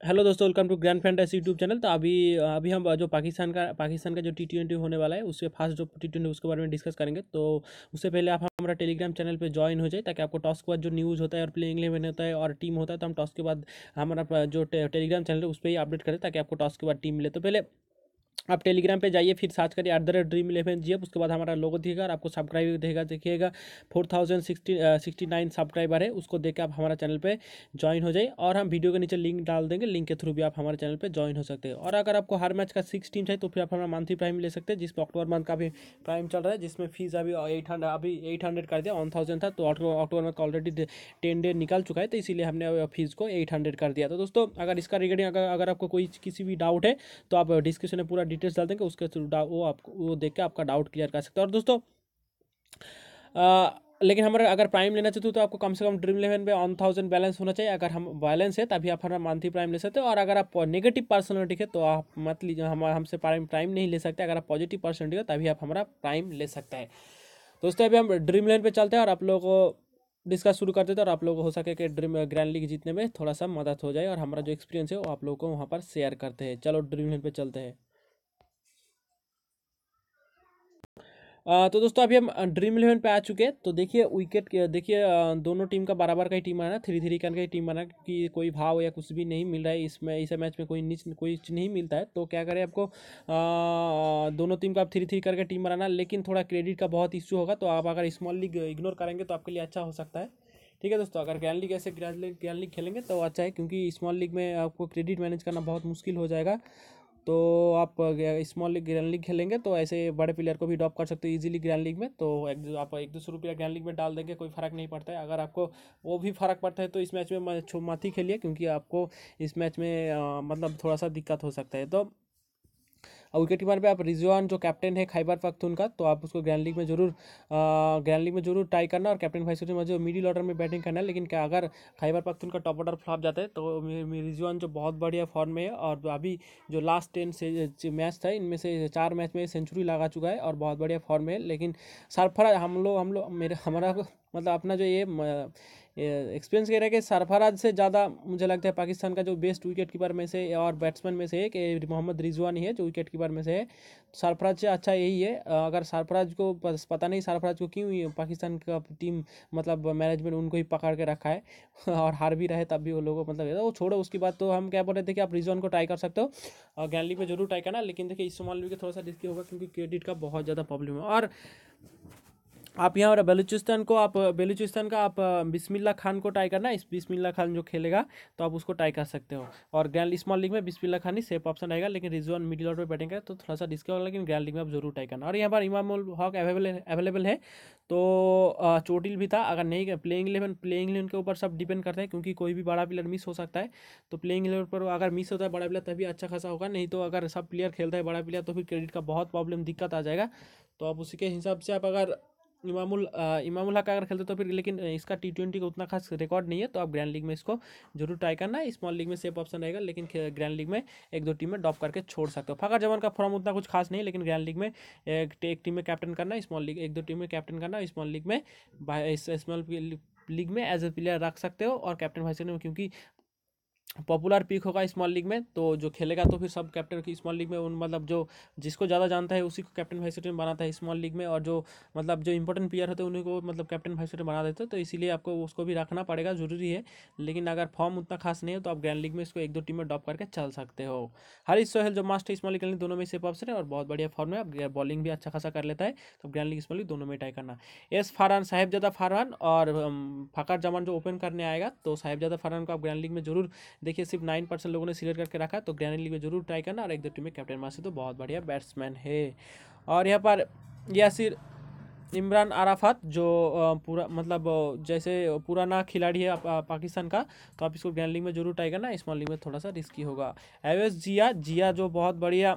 Hello दोस्तों, welcome to grand fantasy YouTube channel. तो अभी अभी हम जो पाकिस्तान का जो T20 होने वाला है, उससे फास्ट जो T20 उसके बारे में डिस्कस करेंगे। तो उससे पहले आप हमारा टेलीग्राम चैनल पे ज्वाइन हो जाए, ताकि आपको टॉस के बाद जो न्यूज़ होता है और प्लेइंग 11 होता है और टीम होता है, तो हम टॉस के बाद हमारा जो टेलीग्राम चैनल है उस पर ही अपडेट करें, ताकि आपको टॉस के बाद टीम मिले। तो पहले आप टेलीग्राम पे जाइए, फिर सर्च करिए @Dream11GF। उसके बाद हमारा लोगो दिखेगा और आपको सब्सक्राइब दिखेगा, देखिएगा 4069 सब्सक्राइबर है। उसको देख के आप हमारा चैनल पे ज्वाइन हो जाइए, और हम वीडियो के नीचे लिंक डाल देंगे, लिंक के थ्रू भी आप हमारे चैनल पे ज्वाइन हो सकते हैं। और अगर आपको हर मैच का 6 टीम चाहिए, तो फिर आप हमारा मंथली प्राइम ले सकते हैं, जिसमें अक्टूबर मंथ का भी प्राइम चल रहा है, जिसमें फीस अभी 800 कर दिया। 1000 था, तो अक्टूबर मंथ का ऑलरेडी 10 डे निकल चुका है, तो इसीलिए हमने फीस को 800 कर दिया। तो दोस्तों, अगर इसका रिगार्डिंग अगर आपको कोई किसी भी डाउट है, तो आप डिस्क्रिप्शन में पूरा डिटेल्स डाल देंगे, उसके थ्रू वो आपको वो देख के आपका डाउट क्लियर कर सकते हैं। और दोस्तों, लेकिन हमारा अगर प्राइम लेना चाहते हो, तो आपको कम से कम Dream11 पे 1000 बैलेंस होना चाहिए। अगर हम बैलेंस है, तभी आप हमारा मंथली प्राइम ले सकते हो। और अगर आप नेगेटिव पर्सनलिटी है, तो आप मत लीजिए, हम हमसे प्राइम नहीं ले सकते। अगर आप पॉजिटिव पर्सनलिटी हो, तभी आप हमारा प्राइम ले सकते हैं। दोस्तों, अभी हम Dream11 पे चलते हैं और आप लोगों को डिस्कस शुरू कर देते हैं, और आप लोगों को हो सके कि ड्रीम ग्रैंड लीग जीतने में थोड़ा सा मदद हो जाए, और हमारा जो एक्सपीरियंस है वो आप लोगों को वहाँ पर शेयर करते हैं। चलो Dream11 पे चलते हैं। तो दोस्तों, अभी हम Dream11 पे आ चुके हैं। तो देखिए विकेट देखिए, दोनों टीम का बराबर का ही टीम बना, 3-3 का ही टीम बना, कि कोई भाव या कुछ भी नहीं मिल रहा है इसमें। इस मैच में कोई नहीं मिलता है, तो क्या करें, आपको दोनों टीम का 3-3 करके टीम बनाना। लेकिन थोड़ा क्रेडिट का बहुत इश्यू होगा, तो आप अगर स्मॉल लीग इग्नोर करेंगे तो आपके लिए अच्छा हो सकता है। ठीक है दोस्तों, अगर ग्रैंड लीग खेलेंगे तो अच्छा है, क्योंकि स्मॉल लीग में आपको क्रेडिट मैनेज करना बहुत मुश्किल हो जाएगा। तो आप स्मॉल लीग ग्रैंड लीग खेलेंगे, तो ऐसे बड़े प्लेयर को भी ड्रॉप कर सकते हो इजीली ग्रैंड लीग में। तो आप 100-200 रुपया ग्रैंड लीग में डाल देंगे, कोई फ़र्क नहीं पड़ता है। अगर आपको वो भी फ़र्क पड़ता है, तो इस मैच में मत ही खेलिए, क्योंकि आपको इस मैच में मतलब थोड़ा सा दिक्कत हो सकता है। तो और विकेट कीपर पे आप रिजवान, जो कैप्टन है खैबर पख्तूनख्वा, तो आप उसको ग्रैंड लीग में जरूर ट्राई करना। और कैप्टन वाइस कैप्टन में जो मिडिल ऑर्डर में बैटिंग करना है। लेकिन क्या अगर Khyber Pakhtunkhwa top order flop जाता है, तो रिजवान जो बहुत बढ़िया फॉर्म में है, और अभी जो लास्ट 10 से मैच था, इनमें से 4 मैच में सेंचुरी लगा चुका है और बहुत बढ़िया फॉर्म में है। लेकिन सरफराज हम लोग मेरे हमारा मतलब अपना जो ये एक्सपीरियंस कह रहा है कि सरफराज से ज़्यादा मुझे लगता है पाकिस्तान का जो बेस्ट विकेट कीपर में से और बैट्समैन में से है, कि मोहम्मद रिजवान ही है जो विकेट कीपर में से है। सरफराज से अच्छा यही है। अगर सरफराज को पता नहीं सरफराज को क्यों ये पाकिस्तान का टीम मतलब मैनेजमेंट उनको ही पकड़ के रखा है और हार भी रहे, तब भी वो लोगों मतलब वो छोड़ो उसकी बात। तो हम क्या बोल रहे थे कि आप रिजवान को ट्राई कर सकते हो, और ग्रैंड लीग में जरूर ट्राई करना। लेकिन देखिए, इस स्मॉल लीग में थोड़ा सा रिस्की होगा, क्योंकि क्रेडिट का बहुत ज़्यादा प्रॉब्लम है। और आप यहाँ और बलूचिस्तान का आप बिस्मिल्लाह खान को ट्राई करना। इस बिस्मिल्लाह खान जो खेलेगा, तो आप उसको ट्राई कर सकते हो। और ग्रैंड स्मॉल लीग में बिस्मिल्लाह खान ही सेफ ऑप्शन रहेगा, लेकिन रिजवान मिडिल ऑर्डर पे बैटिंग करे तो थोड़ा सा रिस्क होगा। लेकिन ग्रैंड लीग में आप जरूर ट्राई करना। और यहाँ पर इमामुल हक अवेलेबल है। तो चोटिल भी था। अगर नहीं प्लेइंग 11 के ऊपर सब डिपेंड करता है, क्योंकि कोई भी बड़ा प्लेयर मिस हो सकता है। तो प्लेइंग 11 पर अगर मिस होता है बड़ा प्लेयर, तभी अच्छा खासा होगा। नहीं तो अगर सब प्लेयर खेलता है बड़ा प्लेयर, तो फिर क्रेडिट का बहुत प्रॉब्लम दिक्कत आ जाएगा। तो आप उसी के हिसाब से आप अगर इमामुल हक अगर खेलते, तो फिर लेकिन इसका T20 का उतना खास रिकॉर्ड नहीं है, तो आप ग्रैंड लीग में इसको जरूर ट्राई करना। स्मॉल लीग में सेफ ऑप्शन रहेगा, लेकिन ग्रैंड लीग में 1-2 टीम में ड्रॉप करके छोड़ सकते हो। फ़खर जमान का फॉर्म उतना कुछ खास नहीं है, लेकिन ग्रैंड लीग में एक टीम में कैप्टन करना, स्मॉल लीग 1-2 टीम में कैप्टन करना, स्मॉल लीग में स्मॉल लीग में एज ए प्लेयर रख सकते हो, और कैप्टन वाइस कैप्टन, क्योंकि पॉपुलर पिक होगा स्मॉल लीग में, तो जो खेलेगा तो फिर सब कैप्टन की स्मॉल लीग में उन मतलब जो जिसको ज़्यादा जानता है उसी को कैप्टन वाइस कैप्टन बनाता है स्मॉल लीग में। और जो मतलब जो इंपॉर्टेंट प्लेयर होते हैं उन्हीं को मतलब कैप्टन वाइस कैप्टन बना देते हैं, तो इसीलिए आपको उसको भी रखना पड़ेगा, जरूरी है। लेकिन अगर फॉर्म उतना खास नहीं है, तो आप ग्रैंड लीग में इसको 1-2 टीम में ड्रॉप करके चल सकते हो। हरीश सोहेल जो मास्टर स्मॉल लीग दोनों में सेफ ऑप्शन है, और बहुत बढ़िया फॉर्म है। अब बॉलिंग भी अच्छा खासा कर लेता है, तो ग्रैंड लीग स्मॉल लीग दोनों में ट्राई करना। एस फरहान, साहिबजादा फरहान और फ़खर जमान जो ओपन करने आएगा, तो साहिबजादा फरहान को आप ग्रैंड लीग में जरूर देखिए। सिर्फ 9% लोगों ने सिलेक्ट करके रखा है, तो ग्रैंड लीग में जरूर ट्राई करना। और 1-2 टीम में कैप्टन मासी, तो बहुत बढ़िया बैट्समैन है। और यहाँ पर यासिर इमरान अराफात, जो पूरा मतलब जैसे पुराना खिलाड़ी है पाकिस्तान का, तो आप इसको ग्रैंड लीग में जरूर ट्राई करना। स्मॉल लीग में थोड़ा सा रिस्की होगा। एवेस जिया जो बहुत बढ़िया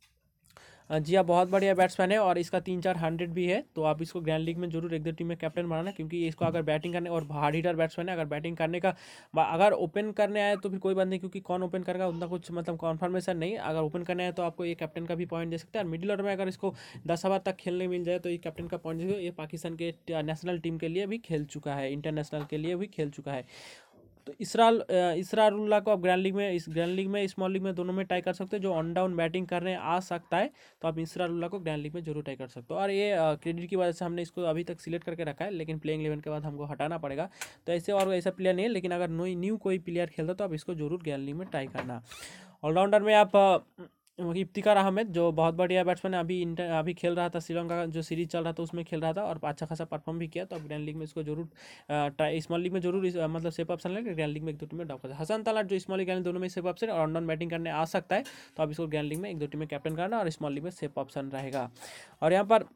जिया बहुत बढ़िया बैट्समैन है, और इसका 3-4 100 भी है। तो आप इसको ग्रैंड लीग में जरूर 1-2 टीम में कैप्टन बनाना, क्योंकि इसको अगर बैटिंग करने और हार्ड हिटर बैट्समैन है। अगर बैटिंग करने का अगर ओपन करने आए, तो फिर कोई बात नहीं, क्योंकि कौन ओपन करेगा उतना कुछ मतलब कॉन्फर्मेशन नहीं। अगर ओपन करने आए, तो आपको ये कैप्टन का भी पॉइंट दे सकते हैं। और मिडिल ऑर्डर में अगर इसको 10 ओवर तक खेलने मिल जाए, तो ये कैप्टन का पॉइंट ये पाकिस्तान के नेशनल टीम के लिए भी खेल चुका है, इंटरनेशनल के लिए भी खेल चुका है। तो इसरारुल्ला को आप ग्रैंड लीग में, इस ग्रैंड लीग में, स्मॉल लीग में, दोनों में ट्राई कर सकते हो। जो ऑन डाउन बैटिंग करने आ सकता है तो आप इसरारुल्ला को ग्रैंड लीग में जरूर ट्राई कर सकते हो। और ये क्रेडिट की वजह से हमने इसको अभी तक सिलेक्ट करके रखा है, लेकिन प्लेइंग 11 के बाद हमको हटाना पड़ेगा। तो ऐसे और ऐसा प्लेयर नहीं है, लेकिन अगर न्यू कोई प्लेयर खेलता तो आप इसको जरूर ग्रैंड लीग में ट्राई करना। ऑलराउंडर में आप इफ्तिकार अहमद, जो बहुत बढ़िया बैट्समैन है, अभी खेल रहा था, श्रीलंका का जो सीरीज चल रहा था उसमें खेल रहा था और अच्छा खासा परफॉर्म भी किया। तो अब ग्रैंड लीग में इसको जरूर ट्राई, स्मॉल लीग में जरूर मतलब सेफ ऑप्शन लेकर ग्रैंड लीग में एक दो टीम में डाउन करता है। हसन तालाट जो स्मॉल लीग ग्रैंड दोनों में सेफ ऑप्शन और ऑन बैटिंग करने आ सकता है, तो आप इसको ग्रैंड लीग में एक दो टीम में कैप्टन करना और स्मॉल लीग में सेफ ऑप्शन रहेगा। और यहाँ पर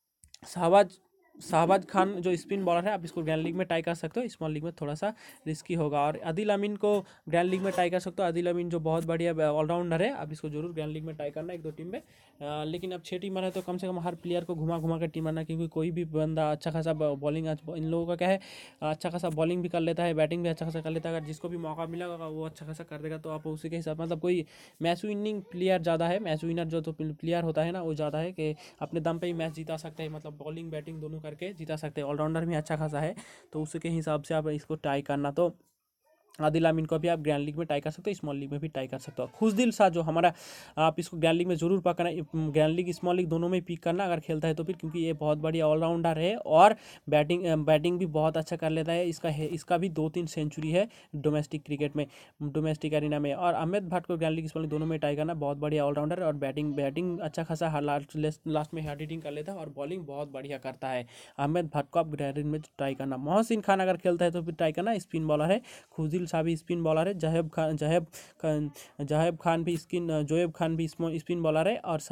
शाहबाज खान जो स्पिन बॉलर है, आप इसको ग्रैंड लीग में ट्राई कर सकते हो, स्मॉल लीग में थोड़ा सा रिस्की होगा। और आदिल अमीन को ग्रैंड लीग में ट्राई कर सकते हो। आदिल अमीन जो बहुत बढ़िया ऑलराउंडर है, आप इसको जरूर ग्रैंड लीग में ट्राई करना एक दो टीम में। लेकिन अब 6 टीमर है तो कम से कम हर प्लेयर को घुमा घुमा कर टीम आना, क्योंकि कोई भी बंदा अच्छा खासा बॉलिंग, इन लोगों का क्या है, अच्छा खासा बॉलिंग भी कर लेता है, बैटिंग भी अच्छा खासा कर लेता है। अगर जिसको भी मौका मिला वो अच्छा खासा कर देगा, तो आप उसी के हिसाब, मतलब कोई मैच विनिंग प्लेयर ज़्यादा है, मैच विनर जो तो प्लेयर होता है ना, वो ज़्यादा है कि अपने दम पे ही मैच जीता सकते हैं, मतलब बॉलिंग बैटिंग दोनों करके जीता सकते हैं। ऑलराउंडर में अच्छा खासा है, तो उसके हिसाब से आप इसको ट्राई करना। तो आदिल अमीन को भी आप ग्रैंड लीग में ट्राई कर सकते हो, स्मॉल लीग में भी ट्राई कर सकते हो। खुशदिल शाह जो हमारा, आप इसको ग्रैंड लीग में जरूर पकड़ना, ग्रैंड लीग स्मॉल लीग दोनों में पिक करना अगर खेलता है तो फिर, क्योंकि ये बहुत बढ़िया ऑलराउंडर है और बैटिंग भी बहुत अच्छा कर लेता है। इसका भी 2-3 सेंचुरी है डोमेस्टिक क्रिकेट में, डोमेस्टिक एरिना में। और अहमद भट्ट को ग्रैंड लीग स्मॉल लीग दोनों में ट्राई करना, बहुत बढ़िया ऑलराउंडर है और बैटिंग अच्छा खासा लास्ट में हार्ड हिटिंग कर लेता है और बॉलिंग बहुत बढ़िया करता है। अहमद भट्ट को आप ग्रैंड लीग में ट्राई करना। मोहसिन खान अगर खेलता है तो फिर ट्राई करना, स्पिन बॉलर है। खुशदिल शाह भी स्पिन बॉलर है। जहेब खान भी जोएब खान भी स्पिन बॉलर है और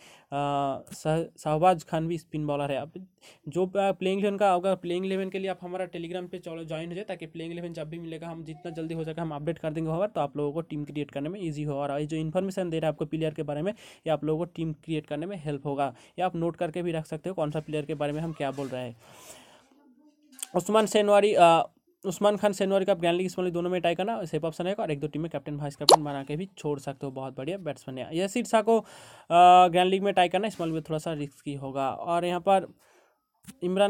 शहबाज खान भी स्पिन बॉलर है। अब जो प्लेइंग 11 का, अगर प्लेइंग 11 के लिए आप हमारा टेलीग्राम पे चलो ज्वाइन हो जाए, ताकि प्लेइंग 11 जब भी मिलेगा हम जितना जल्दी हो सके हम अपडेट कर देंगे होगा, तो आप लोगों को टीम क्रिएट करने में ईजी होगा। और ये जो इन्फॉर्मेशन दे रहा है आपको प्लेयर के बारे में, ये आप लोगों को टीम क्रिएट करने में हेल्प होगा। या आप नोट करके भी रख सकते हो कौन सा प्लेयर के बारे में हम क्या बोल रहे हैं। उस्मान खान सेनवारी का ग्रैंड लीग स्मॉल लीग दोनों में ट्राई करना, सेफ ऑप्शन है और एक दो टीम में कैप्टन वाइस कैप्टन बना के भी छोड़ सकते हो, बहुत बढ़िया बैट्समैन है। यासिर शाह को ग्रैंड लीग में ट्राई करना, स्मॉल में थोड़ा सा रिस्की होगा। और यहाँ पर इमरान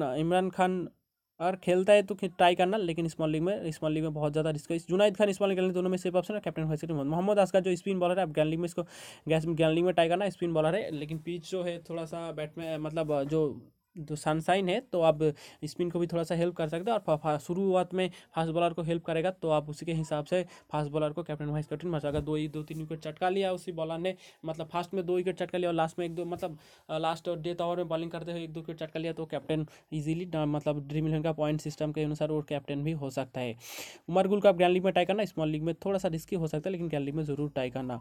खान अगर खेलता है तो ट्राई करना, लेकिन स्मॉल लीग में बहुत ज़्यादा रिस्क है। जुनाइद खान स्मॉल लीग दोनों में सेफ ऑप्शन है, captain vice captain. Mohammad Asghar जो स्पिन बॉलर है, आप ग्रैंड लीग में इसको ग्रैंड लीग में ट्राई करना, स्पिन बॉलर है, लेकिन पिच जो है थोड़ा सा बैट्समैन, मतलब जो सनशाइन है, तो आप स्पिन को भी थोड़ा सा हेल्प कर सकते हो। और शुरुआत में फास्ट बॉलर को हेल्प करेगा, तो आप उसी के हिसाब से फास्ट बॉलर को कैप्टन वाइस कैप्टन बचा। अगर 2-3 विकेट चटका लिया उसी बॉलर ने, मतलब फास्ट में 2 विकेट चटका लिया और लास्ट में 1-2, मतलब लास्ट डेथ ओवर में बॉलिंग करते हुए 1-2 विकेट चटका लिया, तो कैप्टन ईजिली, मतलब ड्रीम 11 का पॉइंट सिस्टम के अनुसार वो कैप्टन भी हो सकता है। उमर गुल का ग्रैंड लीग में ट्राई करना, स्मॉल लीग में थोड़ा सा रिस्की हो सकता है, लेकिन ग्रैंड लीग में जरूर ट्राई करना।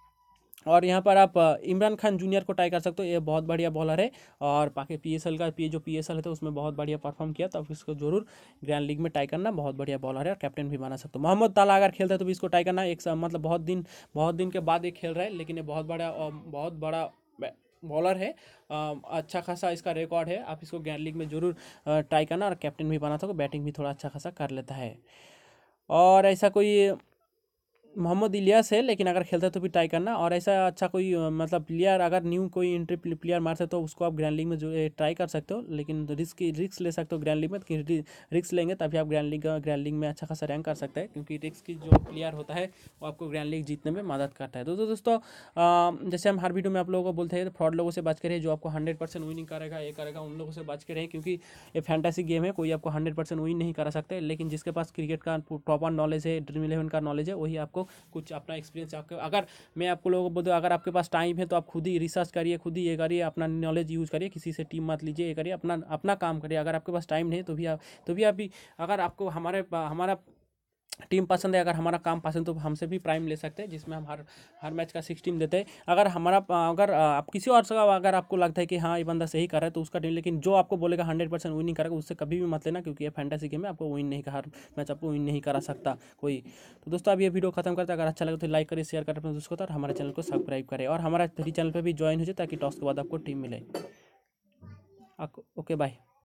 और यहाँ पर आप इमरान खान जूनियर को ट्राई कर सकते हो, ये बहुत बढ़िया बॉलर है और बाकी PSL का जो PSL है तो उसमें बहुत बढ़िया परफॉर्म किया, तो आप इसको जरूर ग्रैंड लीग में ट्राई करना, बहुत बढ़िया बॉलर है और कैप्टन भी बना सकते हो। मोहम्मद ताला अगर खेलता है तो भी इसको ट्राई करना, मतलब बहुत दिन के बाद ये खेल रहा है, लेकिन ये बहुत बड़ा बॉलर है, अच्छा खासा इसका रिकॉर्ड है। आप इसको ग्रैंड लीग में जरूर ट्राई करना और कैप्टन भी बना सकते हो, बैटिंग भी थोड़ा अच्छा खासा कर लेता है। और ऐसा कोई मोहम्मद इलियास है, लेकिन अगर खेलता है तो भी ट्राई करना। और ऐसा अच्छा कोई मतलब प्लेयर, अगर न्यू कोई एंट्री प्लेयर मारते है तो उसको आप ग्रैंड लीग में जो ट्राई कर सकते हो, लेकिन रिस्क ले सकते हो ग्रैंड लीग में, क्योंकि रिस्क लेंगे तभी आप ग्रैंड लीग में अच्छा खासा रैंक कर सकते हैं, क्योंकि रिस्क की जो प्लेयर होता है वो आपको ग्रैंड लीग जीतने में मदद करता है। तो दोस्तों जैसे हम हर वीडियो में आप लोगों को बोलते हैं, फ्रॉड लोगों से बच के रहे, जो आपको 100% विनिंग करेगा ये करेगा, उन लोगों से बच के रहे, क्योंकि ये फैंटेसी गेम है, कोई आपको 100% विन नहीं करा सकते। लेकिन जिसके पास क्रिकेट का प्रॉपर नॉलेज है, ड्रीम 11 का नॉलेज है, वही आपको कुछ अपना एक्सपीरियंस आपके, अगर मैं आपको लोगों को बोलूँ, अगर आपके पास टाइम है तो आप खुद ही रिसर्च करिए, खुद ही ये करिए, अपना नॉलेज यूज़ करिए, किसी से टीम मत लीजिए, ये करिए, अपना काम करिए। अगर आपके पास टाइम नहीं है तो भी आप भी, अगर आपको हमारा टीम पसंद है, अगर हमारा काम पसंद, तो हमसे भी प्राइम ले सकते हैं, जिसमें हम हर मैच का 6 टीम देते हैं। अगर आप किसी और से, अगर आपको लगता है कि हाँ ये बंदा सही कर रहा है तो उसका टीम, लेकिन जो आपको बोलेगा 100% विन नहीं करेगा, उससे कभी भी मत लेना, क्योंकि ये फैंटेसी गेम है, आपको विन नहीं, हर मैच आपको विन नहीं करा सकता कोई। तो दोस्तों अब ये वीडियो खत्म करते हैं, अगर अच्छा लगे तो लाइक करें, शेयर करें अपने दोस्तों को, और हमारे चैनल को सब्सक्राइब करें और हमारा फ्री चैनल पर भी ज्वाइन हो जाए, ताकि टॉस के बाद आपको टीम मिले। Okay bye.